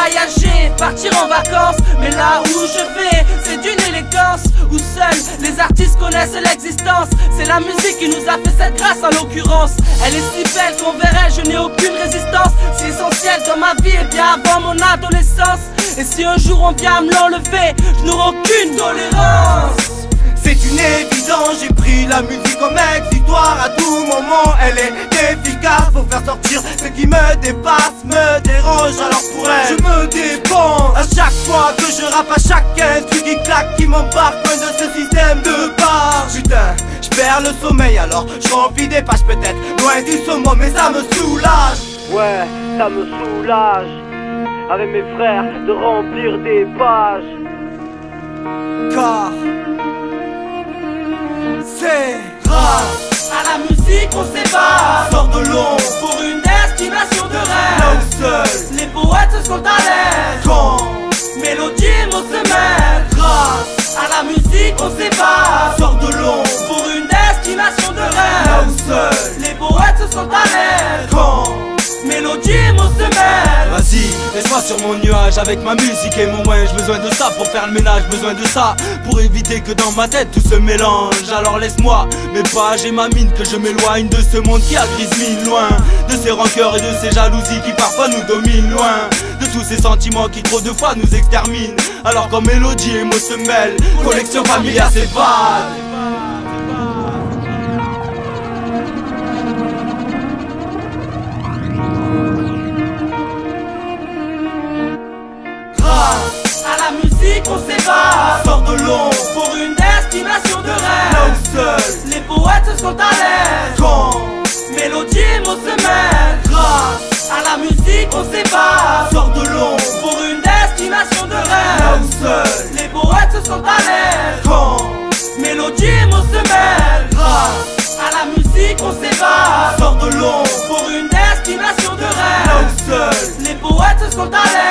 voyager, partir en vacances. Mais là où je vais, c'est d'une élégance où seuls les artistes connaissent l'existence. C'est la musique qui nous a fait cette grâce en l'occurrence. Elle est si belle qu'on verrait, je n'ai aucune résistance. Si essentielle dans ma vie et bien avant mon adolescence. Et si un jour on vient me l'enlever, je n'aurai aucune tolérance. C'est une évidence, j'ai pris la musique comme exutoire. À tout moment elle est efficace. Faut faire sortir ce qui me dépasse, me dérange, alors pour elle je me dépense. À chaque fois que je rappe, à chaque instru qui claque, qui m'embarque loin de ce système de base. Putain, je perds le sommeil alors je remplis des pages, peut-être loin du summum, mais ça me soulage. Ouais, ça me soulage avec mes frères de remplir des pages. Car c'est grâce à la musique on s'évade, sort de l'ombre pour une destination de rêve. là où seuls les poètes sont à l'aise, quand mélodie et mots se mêlent. grâce À la musique on s'évade, sort de l'ombre pour une destination de là rêve. où seuls Les poètes sont à l'aise, quand mélodie et mots se mêlent. Vas-y, laisse-moi sur mon nuage avec ma musique et mon winch. Besoin de ça pour faire le ménage, besoin de ça pour éviter que dans ma tête tout se mélange. Alors laisse-moi mes pages et ma mine, que je m'éloigne de ce monde qui a grise mine, loin de ces rancœurs et de ces jalousies qui parfois nous dominent, loin de tous ces sentiments qui trop de fois nous exterminent. Alors quand mélodie et mots se mêlent, collection familiale s'évade. À la musique on s'évade, sort de l'ombre pour une destination de là rêve. où seuls Les poètes sont à l'aise, quand mélodie et mots se mêlent. grâce À la musique on s'évade, sort de l'ombre pour une destination de là rêve. où seuls Les poètes sont à l'aise, quand mélodie et mots se mêlent. grâce À la musique on s'évade, sort de l'ombre pour une destination de là rêve. où seuls Les poètes sont à l'aise,